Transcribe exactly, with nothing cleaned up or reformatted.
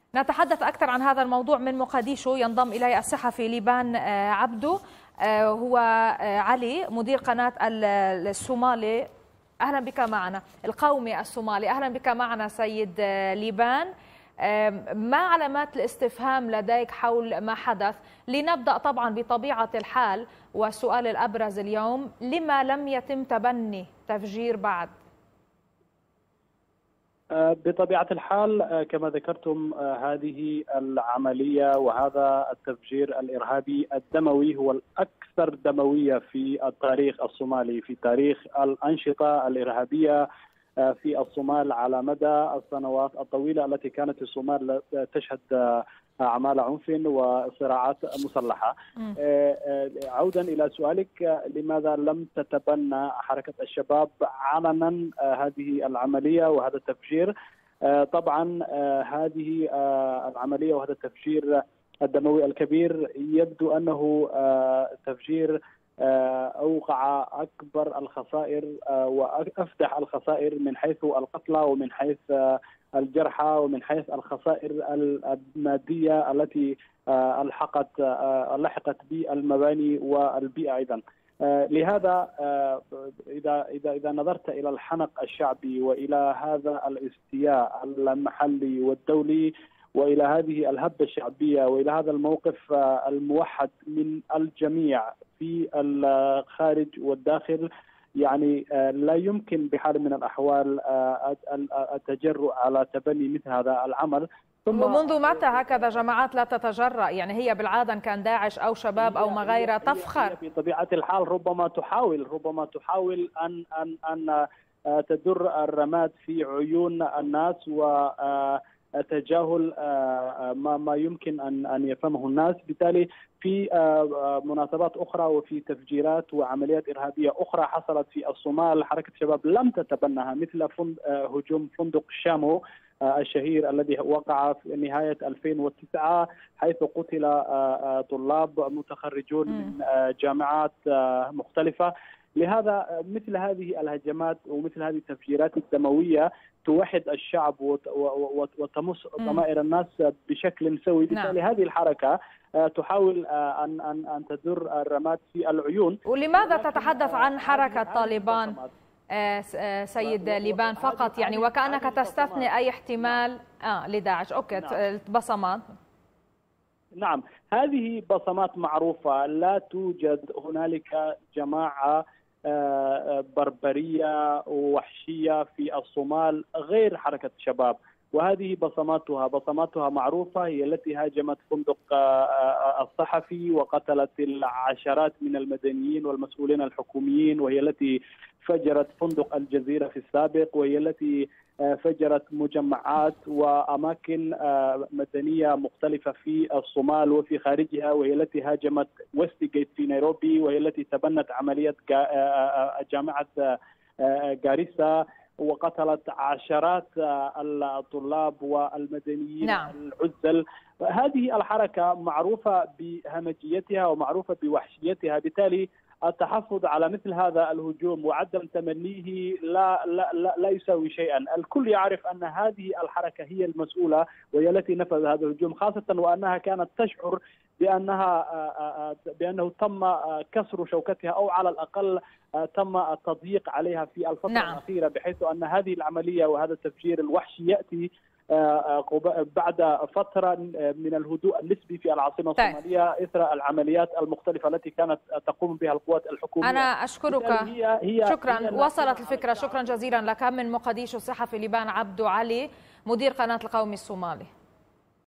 نتحدث أكثر عن هذا الموضوع من مقديشو. ينضم إلي الصحفي ليبان عبدو، هو علي مدير قناة الصومالي. أهلا بك معنا، القومي الصومالي. أهلا بك معنا سيد ليبان. ما علامات الاستفهام لديك حول ما حدث؟ لنبدأ طبعا بطبيعة الحال، والسؤال الأبرز اليوم: لما لم يتم تبني تفجير بعد؟ بطبيعة الحال كما ذكرتم، هذه العملية وهذا التفجير الإرهابي الدموي هو الأكثر دموية في التاريخ الصومالي، في تاريخ الأنشطة الإرهابية في الصومال على مدى السنوات الطويلة التي كانت الصومال تشهد أعمال عنف وصراعات مسلحة. عودا إلى سؤالك، لماذا لم تتبنى حركة الشباب علنا هذه العملية وهذا التفجير؟ طبعا هذه العملية وهذا التفجير الدموي الكبير يبدو أنه تفجير أوقع أكبر الخسائر وأفدح الخسائر من حيث القتلى ومن حيث الجرحى ومن حيث الخسائر المادية التي ألحقت لحقت بالمباني والبيئة أيضا. لهذا إذا إذا إذا نظرت إلى الحنق الشعبي وإلى هذا الاستياء المحلي والدولي وإلى هذه الهبة الشعبية وإلى هذا الموقف الموحد من الجميع في الخارج والداخل، يعني لا يمكن بحال من الأحوال التجرؤ على تبني مثل هذا العمل. ومنذ متى هكذا جماعات لا تتجرأ؟ يعني هي بالعادة كان داعش أو شباب أو ما غيره تفخر. بطبيعة الحال ربما تحاول ربما تحاول أن أن أن تدر الرماد في عيون الناس و تجاهل ما ما يمكن ان ان يفهمه الناس. بالتالي في مناسبات اخرى وفي تفجيرات وعمليات ارهابيه اخرى حصلت في الصومال حركه الشباب لم تتبناها، مثل هجوم فندق شامو الشهير الذي وقع في نهايه ألفين وتسعة حيث قتل طلاب متخرجون من جامعات مختلفه. لهذا مثل هذه الهجمات ومثل هذه التفجيرات الدمويه توحد الشعب وتمس ضمائر الناس بشكل سوي. بالتالي هذه الحركة تحاول أن أن أن تدر الرماد في العيون. ولماذا تتحدث عن حركة طالبان سيد ليبان فقط، يعني وكأنك تستثني أي احتمال آه لداعش؟ أوكي. نعم. بصمات. نعم، هذه بصمات معروفة. لا توجد هنالك جماعة بربرية ووحشية في الصومال غير حركة الشباب، وهذه بصماتها بصماتها معروفة. هي التي هاجمت فندق الصحفي وقتلت العشرات من المدنيين والمسؤولين الحكوميين، وهي التي فجرت فندق الجزيرة في السابق، وهي التي فجرت مجمعات وأماكن مدنية مختلفة في الصومال وفي خارجها، وهي التي هاجمت ويست جيت في نيروبي، وهي التي تبنت عملية جامعة غاريسا وقتلت عشرات الطلاب والمدنيين. نعم. العزل. هذه الحركة معروفة بهمجيتها ومعروفة بوحشيتها. بالتالي التحفظ على مثل هذا الهجوم وعدم تمنيه لا لا لا, لا يساوي شيئا. الكل يعرف ان هذه الحركه هي المسؤوله وهي التي نفذت هذا الهجوم، خاصه وانها كانت تشعر بانها بانه تم كسر شوكتها او على الاقل تم التضييق عليها في الفتره نعم. الاخيره، بحيث ان هذه العمليه وهذا التفجير الوحشي ياتي بعد فترة من الهدوء النسبي في العاصمة الصومالية إثر العمليات المختلفة التي كانت تقوم بها القوات الحكومية. أنا أشكرك. هي هي شكرا. هي وصلت الفكرة. شكرا جزيلا لك. من مقديشو الصحفي ليبان عبدو علي مدير قناة القومي الصومالي.